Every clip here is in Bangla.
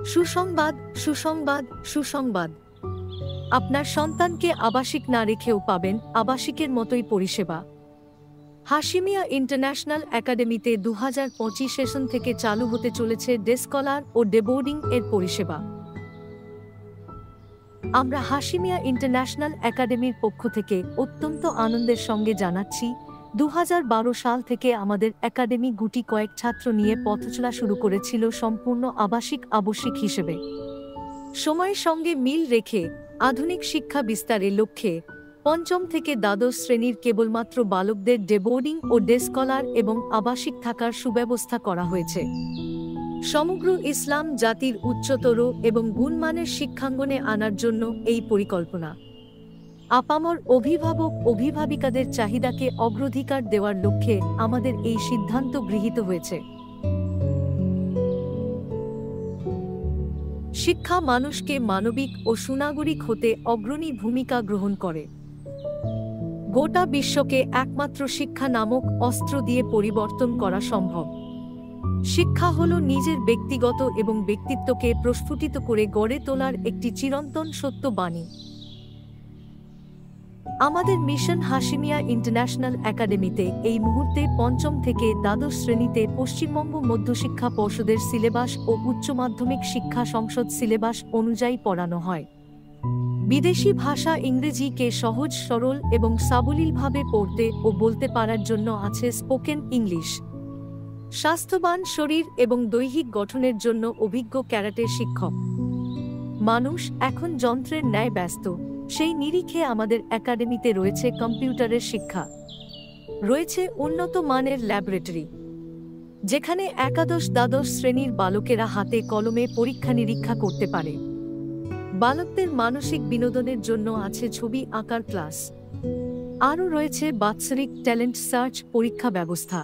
সুসংবাদ, সুসংবাদ, সুসংবাদ। আপনার সন্তানকে আবাসিক না রেখেও পাবেন আবাসিকের মতোই পরিষেবা। হাশিমিয়া ইন্টারন্যাশনাল একাডেমিতে 2025 সেশন থেকে চালু হতে চলেছে ডে স্কলার ও ডে বোর্ডিং এর পরিষেবা। আমরা হাশিমিয়া ইন্টারন্যাশনাল একাডেমির পক্ষ থেকে অত্যন্ত আনন্দের সঙ্গে জানাচ্ছি, 2012 সাল থেকে আমাদের একাডেমি গুটি কয়েক ছাত্র নিয়ে পথচলা শুরু করেছিল সম্পূর্ণ আবাসিক হিসেবে। সময়ের সঙ্গে মিল রেখে আধুনিক শিক্ষা বিস্তারের লক্ষ্যে পঞ্চম থেকে দ্বাদশ শ্রেণীর কেবলমাত্র বালকদের ডে বোর্ডিং ও ডে স্কলার এবং আবাসিক থাকার সুব্যবস্থা করা হয়েছে। সমগ্র ইসলাম জাতির উচ্চতর এবং গুণমানের শিক্ষাঙ্গনে আনার জন্য এই পরিকল্পনা। আপামর অভিভাবিকাদের চাহিদাকে অগ্রাধিকার দেওয়ার লক্ষ্যে আমাদের এই সিদ্ধান্ত গৃহীত হয়েছে। শিক্ষা মানুষকে মানবিক ও সুনাগরিক হতে অগ্রণী ভূমিকা গ্রহণ করে। গোটা বিশ্বকে একমাত্র শিক্ষা নামক অস্ত্র দিয়ে পরিবর্তন করা সম্ভব। শিক্ষা হল নিজের ব্যক্তিগত এবং ব্যক্তিত্বকে প্রস্ফুটিত করে গড়ে তোলার একটি চিরন্তন সত্য বাণী। আমাদের মিশন হাশিমিয়া ইন্টারন্যাশনাল একাডেমিতে এই মুহূর্তে পঞ্চম থেকে দ্বাদশ শ্রেণীতে পশ্চিমবঙ্গ মধ্যশিক্ষা পর্ষদের সিলেবাস ও উচ্চ মাধ্যমিক শিক্ষা সংসদ সিলেবাস অনুযায়ী পড়ানো হয়। বিদেশি ভাষা ইংরেজিকে সহজ সরল এবং সাবলীলভাবে পড়তে ও বলতে পারার জন্য আছে স্পোকেন ইংলিশ। স্বাস্থ্যবান শরীর এবং দৈহিক গঠনের জন্য অভিজ্ঞ ক্যারাটে শিক্ষক। মানুষ এখন যন্ত্রের ন্যায় ব্যস্ত, সেই নিরিখে আমাদের একাডেমিতে রয়েছে কম্পিউটারের শিক্ষা, রয়েছে উন্নত মানের ল্যাবরেটরি, যেখানে একাদশ দ্বাদশ শ্রেণীর বালকেরা হাতে কলমে পরীক্ষা নিরীক্ষা করতে পারে। বালকদের মানসিক বিনোদনের জন্য আছে ছবি আঁকার ক্লাস। আরও রয়েছে বাৎসরিক ট্যালেন্ট সার্চ পরীক্ষা ব্যবস্থা।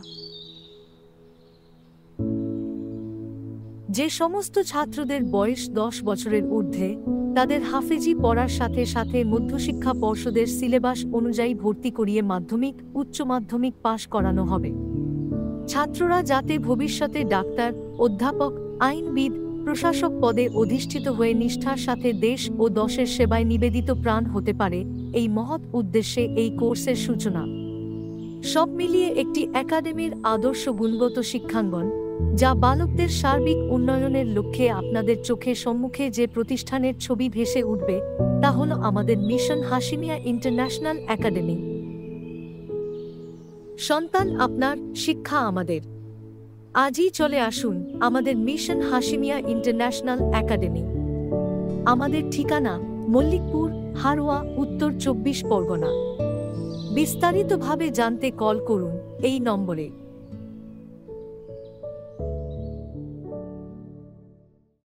যে সমস্ত ছাত্রদের বয়স 10 বছরের ঊর্ধ্বে, তাদের হাফেজি পড়ার সাথে সাথে মধ্যশিক্ষা পর্ষদের সিলেবাস অনুযায়ী ভর্তি করিয়ে মাধ্যমিক, উচ্চ মাধ্যমিক পাশ করানো হবে। ছাত্ররা যাতে ভবিষ্যতে ডাক্তার, অধ্যাপক, আইনবিদ, প্রশাসক পদে অধিষ্ঠিত হয়ে নিষ্ঠার সাথে দেশ ও দশের সেবায় নিবেদিত প্রাণ হতে পারে, এই মহৎ উদ্দেশ্যে এই কোর্সের সূচনা। সব মিলিয়ে একটি একাডেমির আদর্শ গুণগত শিক্ষাঙ্গন, যা বালকদের সার্বিক উন্নয়নের লক্ষ্যে আপনাদের চোখের সম্মুখে যে প্রতিষ্ঠানের ছবি ভেসে উঠবে, তা হল আমাদের মিশন হাশিমিয়া ইন্টারন্যাশনাল একাডেমি। সন্তান আপনার, শিক্ষা আমাদের। আজই চলে আসুন আমাদের মিশন হাশিমিয়া ইন্টারন্যাশনাল একাডেমি। আমাদের ঠিকানা মল্লিকপুর, হারোয়া, উত্তর 24 পরগনা। বিস্তারিতভাবে জানতে কল করুন এই নম্বরে।